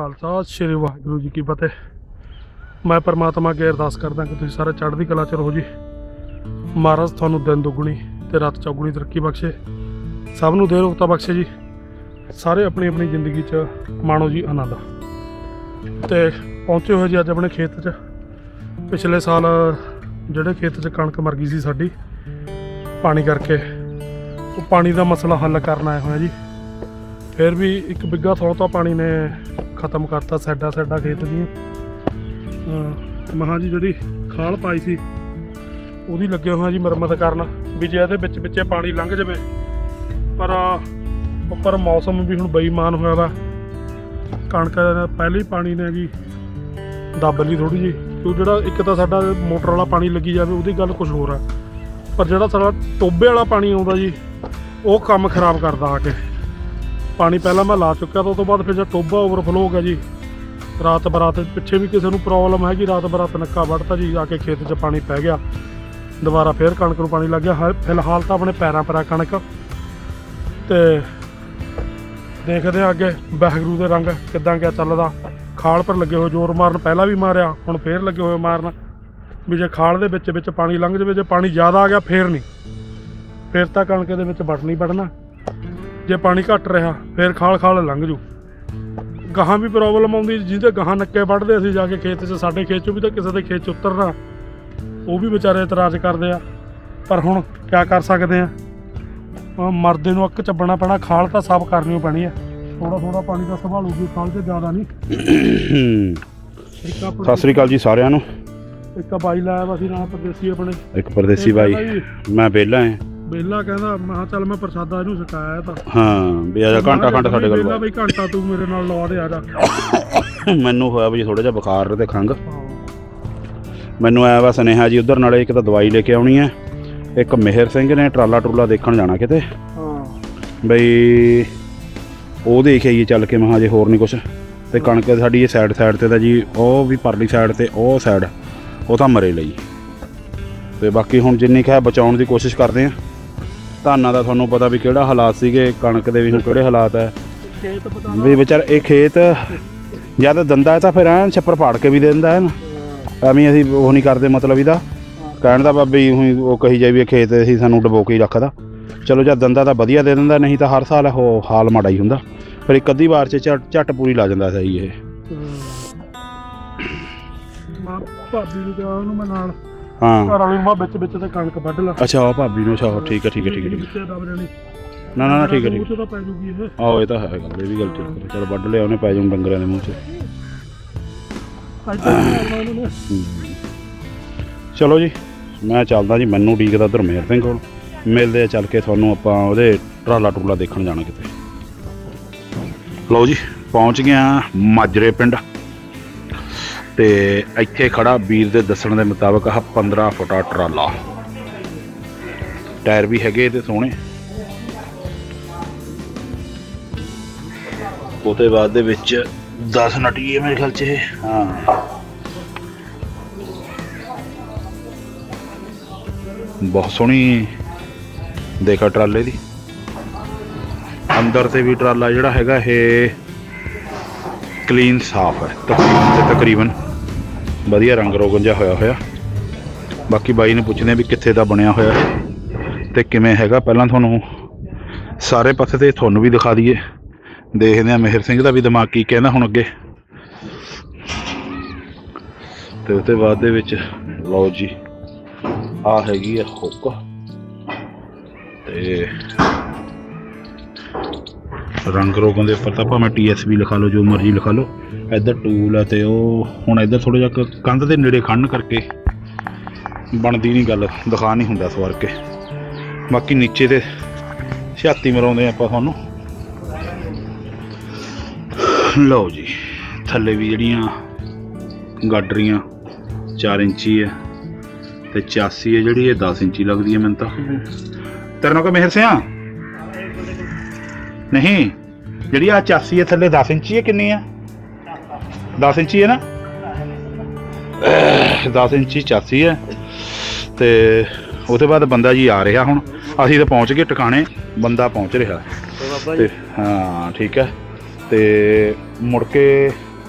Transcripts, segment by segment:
खालसा श्री वाहिगुरू जी की फतेह। मैं परमात्मा अगे अरदास करदा कि तुसीं सारे चढ़दी कला च रहो जी। महाराज तुहानूं दिन दुगुणी ते रात चौगुणी तरक्की बख्शे, सब नूं देर उक्ता बख्शे जी। सारे अपनी अपनी जिंदगी च माणो जी आनंद। ते पहुँचे हुए जी अज अपने खेत च। पिछले साल जिहड़े खेत च कणक मर गई सी साडी पानी करके, वो पानी का मसला हल करना आए हुए जी। फिर भी एक बिघा थोड़ा तो पानी ने खत्म करता साइडा साइडा खेत दी। महा जी जी खाल पाई सी वो लगे हुए जी मुरम्मत करना भी जे ये पानी लंघ जाए। पर उपर मौसम भी हुण बेईमान होया वा। कणक पहले ही पानी ने जी दब ली थोड़ी जी। तो जो एक तो साडा मोटर वाला पानी लगी जाए वो गल कुछ होर है, पर जो सारा टोबे वाला पानी आता जी वो काम खराब करता आके। पानी पहला मैं ला चुका तो बाद फिर जो टोबा ओवरफ्लो हो गया जी। रात बरात पिछे भी किसी को प्रॉब्लम है कि रात बरात नक्का वढ़ता जी, आके खेत च पानी पै गया। दोबारा फिर कणक नूं पानी लग गया। फिलहाल तो अपने पैरों पर कणक तो देखते हैं अगे वाहिगुरू के रंग किदां क्या चलदा। खाल पर लगे हुए जोर मारन, पहला भी मारिया हुण फिर लगे हुए मारन भी जे खाल दे विच पानी लंघ जाए। जे पानी ज़्यादा आ गया फिर नहीं, फिर तो कणक दे विच वड़ नहीं वड़ना। जे पानी घट रहा फिर खाल खाल लंघ जू। गाहां भी प्रॉब्लम आउंदी, जिहदे गाहां नक्के वढ़दे असीं जाके खेत च, साडे खेत चों भी तो किसी के खेत च उतरना, वो भी बेचारे इतराज़ करते हैं। पर हुण क्या कर सकते हैं, मरदे नूं अक चब्बना पैना। खाल तो साफ करनी पैनी है। थोड़ा थोड़ा पानी का संभालूगी खाल से, ज़्यादा नहीं। सत श्री अकाल जी सारिਆਂ ਨੂੰ। एक बाई लाया वा सी नाल परदेसी अपने, एक परदेसी बाई। मैं बेला है बेला कहंदा मैं चल मैं प्रसादा इहनूं छकाया था। हाँ भी आ जा घंटा खंड साडे कोल। बेला बई घंटा तू मेरे नाल लवा दे आ जा। मैनू होया भी थोड़ा जिहा बुखार ते खंघ। मैनू आया वा सुनेहा जी उधर नाले एक तो दवाई लेके आउणी है, एक मेहर सिंह ने ट्राला टरूला देखण जाना किते बई ਉਹ ਦੇਖ ਆਈਏ ਚੱਲ ਕੇ। ਮਹਾਂ ਜੇ ਹੋਰ ਨਹੀਂ ਕੁਛ ਤੇ ਕਣਕ ਸਾਡੀ ਇਹ ਸਾਈਡ ਤੇ ਤਾਂ ਜੀ ਉਹ ਵੀ ਪਰਲੀ ਸਾਈਡ ਤੇ ਉਹ ਸਾਈਡ ਉਹ ਤਾਂ ਮਰੇ ਲਈ। ਤੇ ਬਾਕੀ ਹੁਣ ਜਿੰਨੀ ਕੁ ਹੈ ਬਚਾਉਣ ਦੀ ਕੋਸ਼ਿਸ਼ ਕਰਦੇ ਹਾਂ। ਧਾਨਾਂ ਦਾ ਤੁਹਾਨੂੰ ਪਤਾ ਵੀ ਕਿਹੜਾ ਹਾਲਾਤ ਸੀਗੇ, ਕਣਕ ਦੇ ਵੀ ਹੁਣ ਕਿਹੜੇ ਹਾਲਾਤ ਹੈ ਵੀ ਵਿਚਾਰ। ਇਹ ਖੇਤ ਜਦ ਦੰਦਾ ਤਾਂ ਫਿਰ ਐਨ ਛੱਪਰ ਪਾੜ ਕੇ ਵੀ ਦੇ ਦਿੰਦਾ ਹੈ ਨਾ। ਐਵੇਂ ਅਸੀਂ ਉਹ ਨਹੀਂ ਕਰਦੇ, ਮਤਲਬ ਇਹਦਾ ਕਹਿਣ ਦਾ ਬਾਬੀ ਉਹ ਕਹੀ ਜਾਈ ਵੀ ਖੇਤ ਅਸੀਂ ਸਾਨੂੰ ਡਬੋ ਕੇ ਹੀ ਰੱਖਦਾ। चलो जब दंदा तो वधिया दे दिंदा, नहीं तो हर साल हो हाल माड़ा ही हुंदा। फिर एक अद्धी बार च झट पूरी ला जांदा सही ये। हाँ अच्छा भाभी नूं। अच्छा ठीक है ना ना ठीक है आहो ये तो है गल, ये भी गल ठीक है। चलो वड्ड लिया उन्हें पै जाऊँ डंगरां दे मूँह च। चलो जी मैं चलदा जी, मैनू उਡੀਕਦਾ उधर मेहर सिंह कोल। मिलते चल के थोनों आपां उहदे ट्राला टूला देखण जाना किते। लो जी पहुँच गया माजरे पिंड ते इत्थे खड़ा वीर दे दस्सण दे मुताबिक 15 फुटा ट्राला। टायर भी हैगे ते सोहणे। ਉਹਦੇ बाद दे विच 10 नटी है मेरे ख्याल च। हाँ बहुत सोहनी देखा ट्राले दी। अंदर से भी ट्राला जिहड़ा हैगा ये क्लीन साफ है तकरीबन वधिया रंग रोगन जिहा होया होया। बाकी बाई ने पुछदे भी कित्थे दा बनिया होया ते किवें हैगा। पहलां तुहानूं सारे पासे ते तुहानूं भी दिखा दईए। देखदे आ मेहर सिंह दा भी दिमाग की कहंदा हुण अगे। ते उसदे बाद दे विच लो जी आ हैगी है हुक ते रंग रोगन के उपर तो भावें TSB लिखा लो, जो मर्जी लिखा लो। इधर टूल है तो हुण इधर थोड़ा जिहा कंध के नेड़े खड़न करके बनती नहीं गल, दिखा नहीं हुंदा सवार के। बाकी नीचे तो छाती मराउंदे आपां तुहानूं। लो जी थल्ले भी जिहड़ियां गाडरियां 4 इंची है तो 84 है जी, 10 इंची लगती है। मैंने तो तेरे नाल कोई मेहर सिंह नहीं जी। 84 है थले 10 इंची है, कितनी है 10 इंची है ना, 10 इंची 84 है। तो उसके बाद बंदा जी आ रहा हुण। असीं तो पहुँच गए टिकाणे, बंदा पहुँच रहा। हाँ ठीक है। तो मुड़ के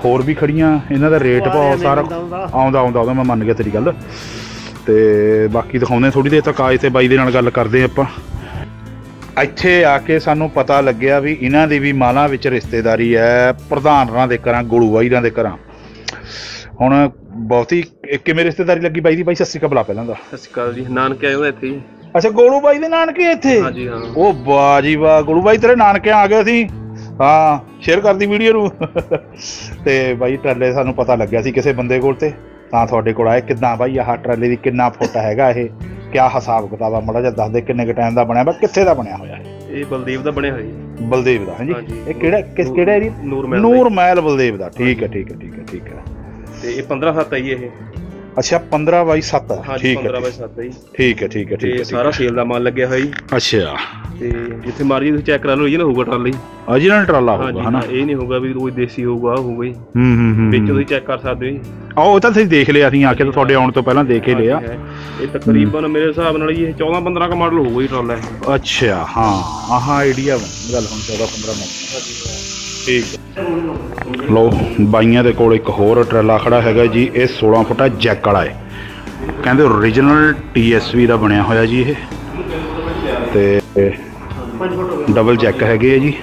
ਹੋਰ ਵੀ ਖੜੀਆਂ, ਇਹਨਾਂ ਦਾ ਰੇਟ ਭਾਅ ਸਾਰਾ ਆਉਂਦਾ ਮੈਂ ਮੰਨ ਗਿਆ ਤੇਰੀ ਗੱਲ। ਤੇ ਬਾਕੀ ਦਿਖਾਉਂਦੇ ਥੋੜੀ ਦੇਰ ਤੱਕ ਆਏ ਤੇ ਬਾਈ ਦੇ ਨਾਲ ਗੱਲ ਕਰਦੇ ਆਪਾਂ। ਇੱਥੇ ਆ ਕੇ ਸਾਨੂੰ ਪਤਾ ਲੱਗਿਆ ਵੀ ਇਹਨਾਂ ਦੀ ਵੀ ਮਾਲਾਂ ਵਿੱਚ ਰਿਸ਼ਤੇਦਾਰੀ ਹੈ ਪ੍ਰਧਾਨਾਂ ਦੇ ਘਰਾਂ, ਗੋਲੂ ਬਾਈ ਦੇ ਘਰਾਂ। ਹੁਣ ਬਹੁਤੀ ਕਿਵੇਂ ਰਿਸ਼ਤੇਦਾਰੀ ਲੱਗੀ ਬਾਈ ਦੀ? ਬਾਈ ਸਤਿ ਸ਼੍ਰੀ ਅਕਾਲ ਬੁਲਾ ਪਹਿਲਾਂ ਦਾ। ਸਤਿ ਸ਼੍ਰੀ ਅਕਾਲ ਜੀ। ਨਾਨਕੇ ਆਏ ਹੋ ਇੱਥੇ ਜੀ? ਅੱਛਾ, ਗੋਲੂ ਬਾਈ ਦੇ ਨਾਨਕੇ ਇੱਥੇ? ਹਾਂਜੀ ਹਾਂ। ਉਹ ਵਾਹ ਜੀ ਵਾਹ, ਗੋਲੂ ਬਾਈ ਤੇਰੇ ਨਾਨਕੇ ਆ ਗਏ ਸੀ। ਹਾਂ, ਸ਼ੇਅਰ ਕਰਦੀ ਵੀਡੀਓ ਨੂੰ। ਤੇ ਬਾਈ ਟਰਾਲੇ ਸਾਨੂੰ ਪਤਾ ਲੱਗਿਆ ਸੀ ਕਿਸੇ ਬੰਦੇ ਕੋਲ, ਤੇ ਤਾਂ ਤੁਹਾਡੇ ਕੋਲ ਆਏ। ਕਿੱਦਾਂ ਬਾਈ ਆਹ ਟਰਾਲੇ ਦੀ ਕਿੰਨਾ ਫੁੱਟ ਹੈਗਾ ਇਹ, ਕਿਆ ਹਿਸਾਬ ਕਿਤਾਬ ਆ? ਮਾੜਾ ਜਿਹਾ ਦੱਸ ਦੇ, ਕਿੰਨੇ ਕੁ ਟਾਈਮ ਦਾ ਬਣਿਆ ਵਾ, ਕਿੱਥੇ ਦਾ ਬਣਿਆ ਹੋਇਆ? ਇਹ ਬਲਦੇਵ ਦਾ ਬਣਿਆ ਹੋਇਆ ਜੀ। ਬਲਦੇਵ ਦਾ? ਹਾਂਜੀ। ਇਹ ਕਿਹੜਾ ਏਰੀਆ? ਨੂਰ ਮਹਿਲ ਬਲਦੇਵ ਦਾ। ਠੀਕ ਹੈ। ਤੇ ਇਹ 15/7 ਹੈ ਜੀ ਇਹ। ਅੱਛਾ, 15/7। ਠੀਕ ਹੈ 15/7 ਹੈ ਜੀ। ਠੀਕ ਹੈ। ਸਾਰਾ ਸੇਲ ਦਾ ਮਾਲ ਲੱਗਿਆ ਹੋਇਆ ਜੀ। ਅੱਛਾ। ਤੇ ਜਿੱਥੇ ਮਰਜੀ ਤੁਸੀਂ ਚੈੱਕ ਕਰਾ ਲਓ ਜੀ ਨਾ, ਹੋਊਗਾ ਟਰਾਲਾ ਜੀ। original ਟਰਾਲਾ ਹੋਊਗਾ ਹਨਾ? ਇਹ ਨਹੀਂ ਹੋਊਗਾ ਵੀ ਕੋਈ ਦੇਸੀ ਹੋਊਗਾ, ਹੋਊਗਾ ਜੀ। ਵਿੱਚ ਤੁਸੀਂ ਚੈੱਕ ਕਰ ਸਕਦੇ ਹੋ ਜੀ। ਉਹ ਤਾਂ ਤੁਸੀਂ ਦੇਖ ਲਿਆ, ਅਸੀਂ ਆ ਕੇ ਤੁਹਾਡੇ ਆਉਣ ਤੋਂ ਪਹਿਲਾਂ ਦੇਖ ਹੀ ਲਿਆ। ਇਹ ਤਕਰੀਬਨ ਮੇਰੇ ਹਿਸਾਬ ਨਾਲ ਜੀ ਇਹ 14-15 ਦਾ ਮਾਡਲ ਹੋਊਗਾ ਜੀ ਟਰਾਲਾ ਇਹ। ਅੱਛਾ, ਹਾਂ ਆਹ ਆਈਡੀਆ ਬਣ ਗੱਲ। ਹੁਣ 14-15 ਮਾਡਲ। ਠੀਕ ਹੈ। ਲਓ, ਬਾਈਆਂ ਦੇ ਕੋਲ ਇੱਕ ਹੋਰ ਟਰਾਲਾ ਖੜਾ ਹੈਗਾ ਜੀ। ਇਹ 16 ਫੁੱਟਾ ਜੈਕ ਵਾਲਾ ਹੈ, ਕਹਿੰਦੇ ਓਰੀਜਨਲ TSV ਦਾ ਬਣਿਆ ਹੋਇਆ ਜੀ ਇਹ। ਤੇ ਡਬਲ ਜੈਕ ਹੈਗੇ ਆ ਜੀ।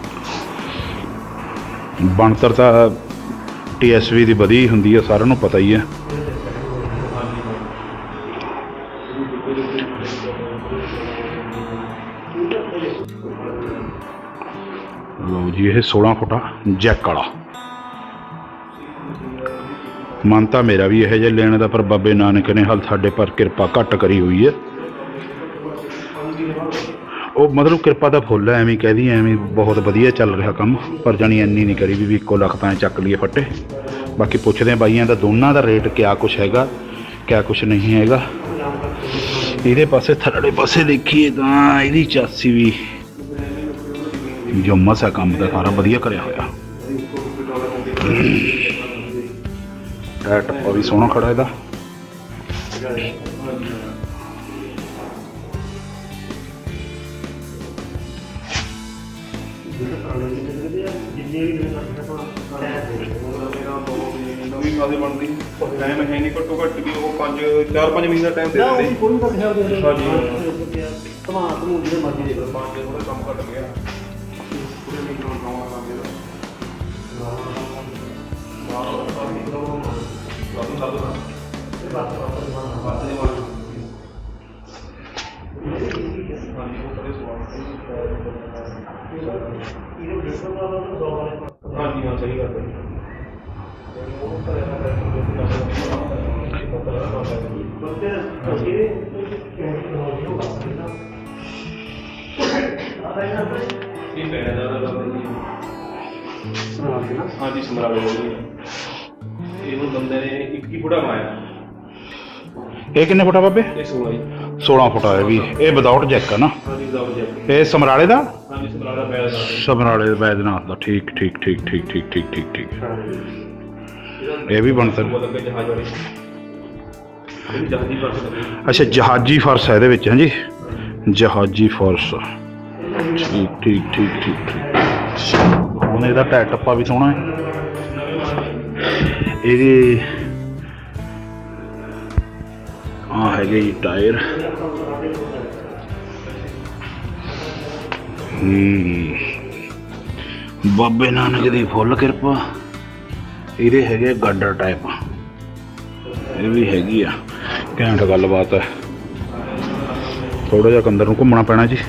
ਬਣਤਰ ਤਾਂ TSV ਦੀ ਵਧੀ ਹੁੰਦੀ ਹੈ, ਸਾਰਿਆਂ ਨੂੰ ਪਤਾ ਹੀ ਹੈ। ਲਓ ਜੀ, ਇਹ 16 ਫੁੱਟਾ ਜੈਕ ਵਾਲਾ। ਮਨ ਤਾਂ ਮੇਰਾ ਵੀ ਇਹੋ ਜਿਹਾ ਲੈਣ ਦਾ, ਪਰ ਬਾਬੇ ਨਾਨਕ ਨੇ ਹਾਲ ਸਾਡੇ ਪਰ ਕਿਰਪਾ ਘੱਟ ਕਰੀ ਹੋਈ ਹੈ। ਉਹ ਮਤਲਬ ਕਿਰਪਾ ਦਾ ਫੁੱਲ ਹੈ, ਐਵੇਂ ਕਹਿਦੀ ਐਵੇਂ ਬਹੁਤ ਵਧੀਆ ਚੱਲ ਰਿਹਾ ਕੰਮ, ਪਰ ਜਾਣੀ ਇੰਨੀ ਨਹੀਂ ਕਰੀ ਵੀ ਇੱਕੋ ਲੱਖ ਤਾਂ ਚੱਕ ਲਈਏ ਫੱਟੇ। ਬਾਕੀ ਪੁੱਛਦੇ ਹਾਂ ਬਾਈਆਂ ਦਾ, ਦੋਨਾਂ ਦਾ ਰੇਟ ਕਿਆ ਕੁਛ ਹੈਗਾ, ਕਿਆ ਕੁਛ ਨਹੀਂ ਹੈਗਾ। ਇਹਦੇ ਪਾਸੇ ਥੱਲੜੇ ਪਾਸੇ ਦੇਖੀਏ ਤਾਂ ਇਹਦੀ ਚਾਸੀ ਵੀ ਜੋ ਮਸਾ ਕੰਮ ਦਾ ਸਾਰਾ ਵਧੀਆ ਕਰਿਆ ਹੋਇਆ। ਟਾਇਰ ਟੱਪਾ ਵੀ ਸੋਹਣਾ ਖੜਾ ਇਹਦਾ। ਨਵੀਂ ਕਾਦੇ ਬਣਦੀ ਟਾਈਮ ਹੈ ਨਹੀਂ, ਘੱਟੋ ਘੱਟ ਵੀ ਉਹ 4-5 ਮਹੀਨੇ ਦਾ ਟਾਈਮ ਦੇ ਦਿੰਦੇ। ਹਾਂਜੀ ਧਮਾਨ ਜਿਹੜੇ ਮਰਜ਼ੀ ਦੇਖ ਲਓ, 5 ਥੋੜਾ ਕੰਮ ਘੱਟ ਗਿਆ। ਪੂਰੇ ਨਹੀਂ ਲਾਉਣਾ ਕੰਮ ਇਹਦਾ। ਹਾਂਜੀ ਹਾਂ, ਸਹੀ ਗੱਲ ਹੈ। ਹਾਂਜੀ, ਸਮਰਾਲੇ ਇਹ ਹੁਣ ਬੰਦੇ ਨੇ 21 ਫੁੱਟਾ ਬਣਾਇਆ। ਇਹ ਕਿੰਨੇ ਫੁੱਟਾ ਬਾਬੇ? ਇਹ 16 ਜੀ। 16 ਫੁੱਟਾ ਹੈ ਵੀ। ਇਹ ਵਿਦਾਊਟ ਜੈਕ ਹੈ ਨਾ? ਹਾਂਜੀ, ਵਿਦਾਊਟ ਜੈਕ। ਇਹ ਸਮਰਾਲੇ ਦਾ? ਹਾਂਜੀ, ਸਮਰਾਲਾ ਬੈਦ ਦਾ। ਸਮਰਾਲੇ ਬੈਦਨਾਥ ਦਾ। ਠੀਕ। ਇਹ ਵੀ ਬਣਤਰ। ਅੱਛਾ, ਜਹਾਜੀ ਫਰਸ਼ ਹੈ ਇਹਦੇ ਵਿੱਚ? ਹਾਂਜੀ, ਜਹਾਜੀ ਫਰਸ਼। ਠੀਕ। ਹੁਣ ਇਹਦਾ ਟਾਇਰ ਟੱਪਾ ਵੀ ਸੋਹਣਾ ਹੈ। ਇਹਦੇ ਆ ਹੈਗੇ ਜੀ ਟਾਇਰ। ਬਾਬੇ ਨਾਨਕ ਦੀ ਫੁੱਲ ਕਿਰਪਾ। ਇਹਦੇ ਹੈਗੇ ਗਾਡਰ ਟਾਈਪ, ਇਹ ਵੀ ਹੈਗੀ ਆ। ਘੈਂਟ ਗੱਲਬਾਤ ਹੈ। ਥੋੜਾ ਜਿਹਾ ਅੰਦਰ ਨੂੰ ਘੁੰਮਣਾ ਪੈਣਾ ਜੀ।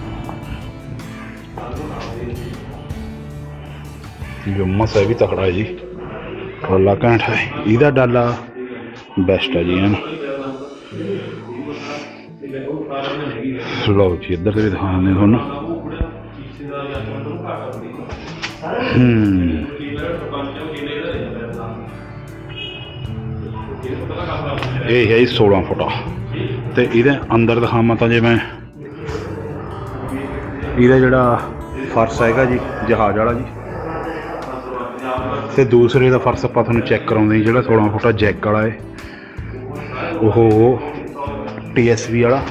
ਜੋ ਮਸਾ ਵੀ ਤਕੜਾ ਹੈ ਜੀ। ਟਰਾਲਾ ਘੈਂਟ ਹੈ, ਇਹਦਾ ਡਾਲਾ ਬੈਸਟ ਹੈ ਜੀ। ਹੈ ਨਾ? ਲਓ ਜੀ, ਇੱਧਰ ਤੇ ਵੀ ਦਿਖਾਉਂਦੇ ਤੁਹਾਨੂੰ। ਇਹ ਹੈ 16 ਫੁੱਟਾ। ਤੇ ਇਹਦੇ ਅੰਦਰ ਦਿਖਾਵਾਂ ਤਾਂ ਜੇ ਮੈਂ, ਇਹਦਾ ਜਿਹੜਾ ਫਰਸ਼ ਹੈਗਾ ਜੀ ਜਹਾਜ਼ ਵਾਲਾ ਜੀ, ਤੇ ਦੂਸਰੇ ਦਾ ਫਰਸ਼ ਆਪਾਂ ਤੁਹਾਨੂੰ ਚੈੱਕ ਕਰਾਉਂਦੇ ਜੀ। ਜਿਹੜਾ 16 ਫੁੱਟਾ ਜੈਕ ਵਾਲਾ ਹੈ ਉਹ TSV ਵਾਲਾ,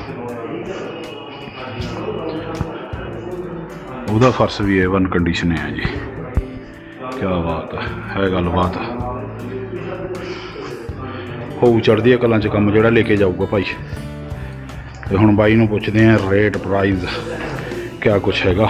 ਉਹਦਾ ਫਰਸ਼ ਵੀ A1 ਕੰਡੀਸ਼ਨ ਹੈ ਜੀ। क्या बात है गलबात हो चढ़दी कलां च काम जिहड़ा लेके जाऊगा भाई। तो हुण बाई नूं पुछदे हैं रेट प्राइस क्या कुछ हैगा।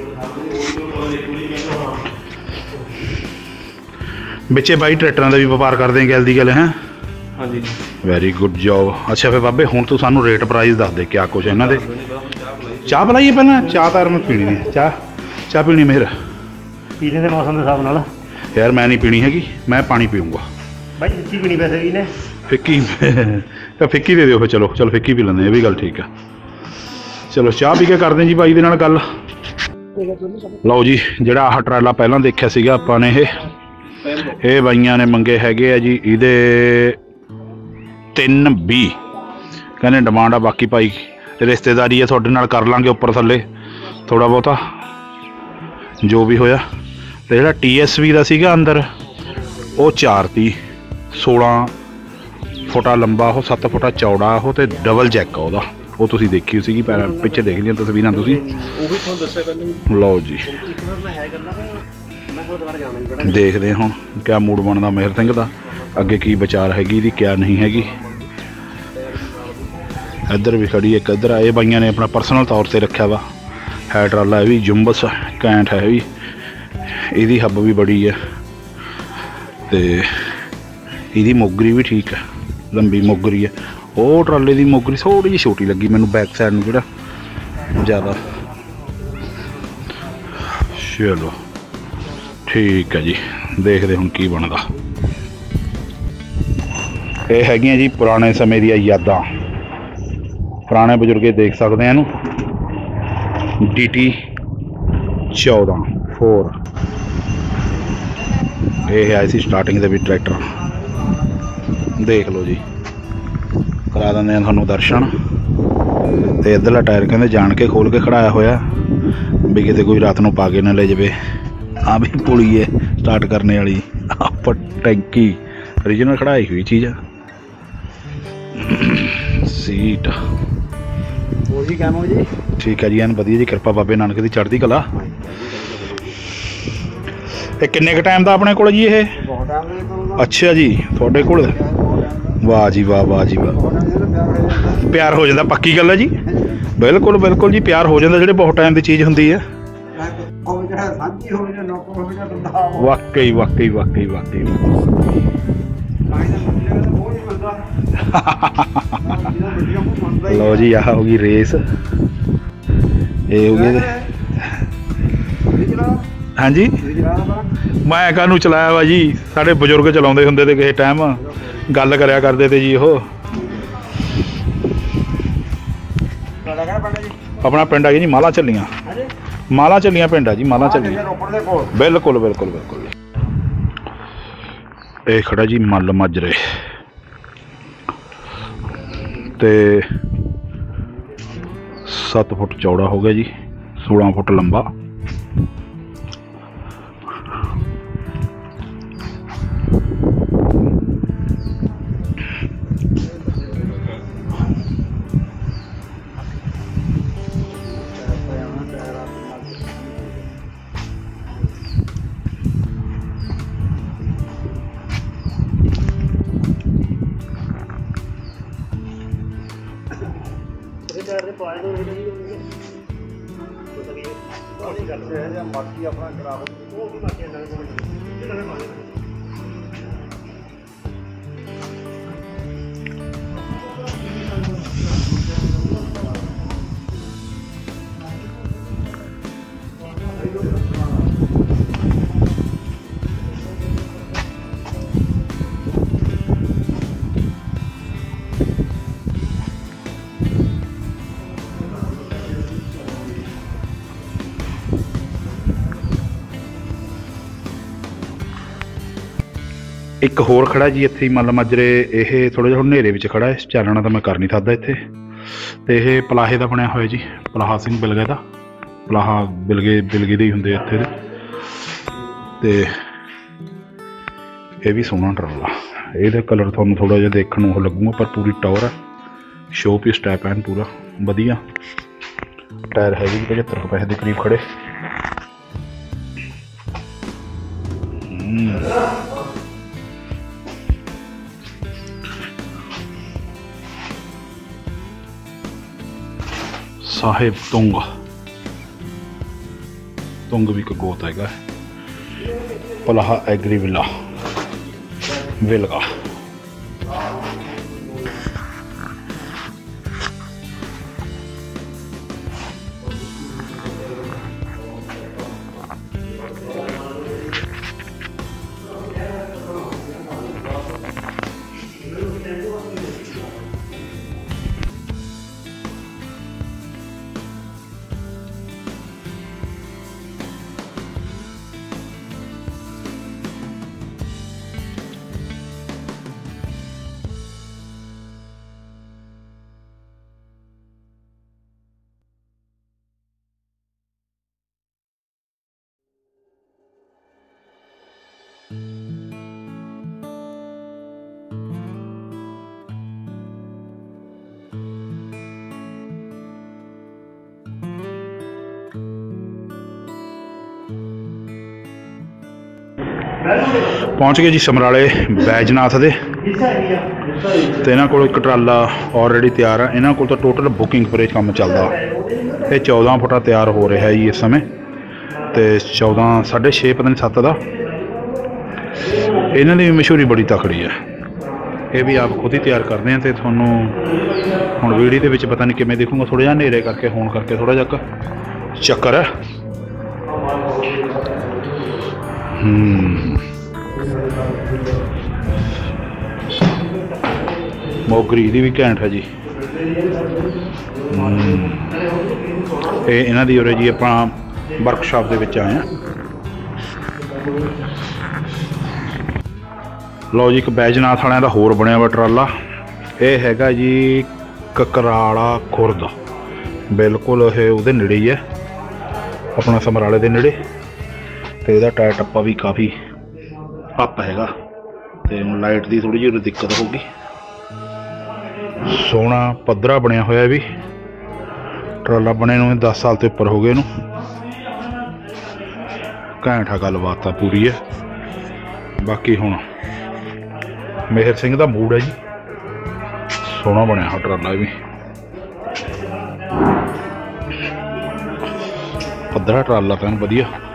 बिच्चे बाई ट्रैक्टरां दा भी व्यापार करदे हैं गैल दी गल है। हाँ जी वैरी गुड जॉब। अच्छा फिर बाबे हुण तू सानू रेट प्राइस दस दे क्या कुछ इन्हां दे। चाह पिलाइए पहला चाह तार मैं पीनी है चाह पीनी मेरे पीने के मौसम के हिसाब नाल यार मैं नहीं पीनी हैगी मैं पानी पीऊँगा भाई फिक्की पीनी पैसे भी ने फिक्की फिक्की दे दिओ फिर चलो फिक्की पी लेंदे ये भी गल ठीक है। चलो चाह पी के करदे जी बाई दे नाल गल। लो जी जिहड़ा आह ट्राला पहलां देखिया सीगा आपां ने ਇਹ ਬਾਈਆਂ ਨੇ ਮੰਗੇ ਹੈਗੇ ਆ ਜੀ ਇਹਦੇ 320 ਕਹਿੰਦੇ ਡਿਮਾਂਡ ਆ। ਬਾਕੀ ਭਾਈ ਰਿਸ਼ਤੇਦਾਰੀ ਆ ਤੁਹਾਡੇ ਨਾਲ ਕਰ ਲਾਂਗੇ ਉੱਪਰ ਥੱਲੇ ਥੋੜਾ ਬਹੁਤਾ ਜੋ ਵੀ ਹੋਇਆ। ਤੇ ਜਿਹੜਾ TSV ਦਾ ਸੀਗਾ ਅੰਦਰ ਉਹ 430 16 ਫੁੱਟਾ ਲੰਬਾ ਉਹ 7 ਫੁੱਟਾ ਚੌੜਾ ਉਹ ਤੇ ਡਬਲ ਜੈਕ ਆ ਉਹਦਾ ਉਹ ਤੁਸੀਂ ਦੇਖੀ ਸੀਗੀ ਪੈਰਾਂ ਪਿੱਛੇ ਦੇਖ ਲਈਆਂ ਤਸਵੀਰਾਂ ਤੁਸੀਂ। ਉਹ ਵੀ ਤੁਹਾਨੂੰ ਦੱਸਿਆ ਪਹਿਲਾਂ। ਲਓ ਜੀ देखते हैं हुण क्या मूड बनता मेहर सिंह का अगे की विचार हैगी दी क्या नहीं हैगी। इधर भी खड़ी एक इधर ये बाइया ने अपना परसनल तौर से रखा वा है ट्राला भी जुम्बस कैंट है भी इहदी हब भी बड़ी है तो इहदी मोगरी भी ठीक है लंबी मोगरी है। वो ट्राले की मोगरी थोड़ी जी छोटी लगी मैनू बैक साइड में जोड़ा ज़्यादा। चलो ठीक है जी देखते हुण की बनता। ये हैगियां जी पुराने समय दी यादां पुराने बजुर्ग देख सकते हैं DT 14 4 ये है सी स्टार्टिंग दे भी ट्रैक्टर देख लो जी करा देंगे थानू दर्शन। तो इधरला टायर कहते जान के खोल के खड़ाया होया भी किते कोई रात नूं पा के ना ले जाए। हाँ भी पुली है स्टार्ट करने वाली आप टैंकी ओरिजिनल खड़ाई हुई चीज़ है। सीट ठीक है जी एन वधिया जी कृपा बाबे नानक की चढ़ती कला। ये किन्ने क टाइम का अपने कोल जी ये? अच्छा जी थोड़े कोल वाह जी वाह जी वाह प्यार हो जाता पक्की गल है जी बिल्कुल बिल्कुल जी प्यार हो जाता जो बहुत टाइम की चीज़ होंगी है। वाकई वाकई वाकई वाकई लो जी आह होगी रेस ये होगी हाँ जी मैं कानू चलाया वा जी साढ़े बजुर्ग चलाते होंगे थे किसी टाइम गल करया करते थे जी वो अपना पिंड है जी माला झल्लियां पिंड है जी माला झल्लियां बिल्कुल बिल्कुल बिल्कुल। ये खड़ा जी मल माजरे ते 7 फुट चौड़ा हो गया जी 16 फुट लंबा। एक होर खड़ा जी इत्थे मल माजरे ये थोड़ा जिहा हनेरे विच खड़ा है चालना तो मैं कर नहीं सकता इत्थे। तो यह पलाहे का बनया होया जी पलाहा सिंह बिलगे का पलाहा बिलगे दे ही हुंदे इत्थे दे। ते ये भी सोहना ट्राला ये कलर थोड़ा थोड़ा जिहा देखण नूं लगूगा पर पूरी टॉर है शो पीस टाइप है पूरा वधिया। टायर है जी 75 पैसे के करीब खड़े साहिब तुंग तुंग भी एक गोत है। पलाहा एग्री विला वेलगा। पहुँच गए जी समराले बैजनाथ दे ते इन्हां कोल एक ट्राला ऑलरेडी तैयार है। इन्हां कोल तो टोटल बुकिंग पर काम चलता। ये 14 फुटा तैयार हो रहा है जी इस समय, तो 14 6.5 पता नहीं 7 का। इन्हां दी मशहूरी बड़ी तकड़ी है। ये भी आप खुद ही तैयार करते हैं, तो थोनों हुण वीडियो के विच पता नहीं किवें देखूँगा, थोड़ा जिहा नेरे करके होण करके थोड़ा जिहा चक्कर है। मोगरी दी भी घैंट है जी। इन्हां दी उरे जी अपना वर्कशॉप दे विच आए हैं। लो जी, एक बैजनाथ वालियां दा होर बनिया वा ट्राला। ये हैगा जी ककराला खुरद, बिल्कुल ये उहदे नेड़े ही है, अपना समराले दे नेड़े। तो यदा टायर टप्पा भी काफ़ी अप हैगा, तो लाइट की थोड़ी जी दिक्कत होगी। सोहना पद्धरा बनया होया भी ट्राला बने नूं 10 साल तो उपर हो गए। घैंट है, गलबात पूरी है। बाकी हुण मेहर सिंह का मूड है जी, सोहना बनया हो ट्राला भी। पद्धरा ट्राला पैन वधिया।